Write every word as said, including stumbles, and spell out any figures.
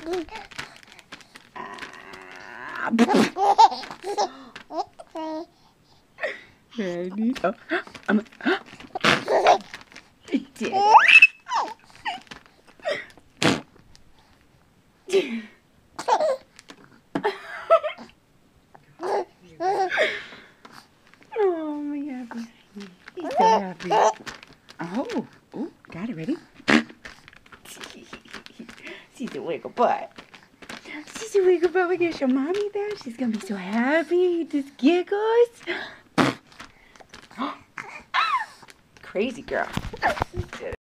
Ready? Oh, I'm. It did. Oh my God. He's so happy. Oh, oh, got it ready. She's a wiggle butt. She's a wiggle butt. We're gonna show mommy that. She's gonna be so happy. Just giggles. Crazy girl.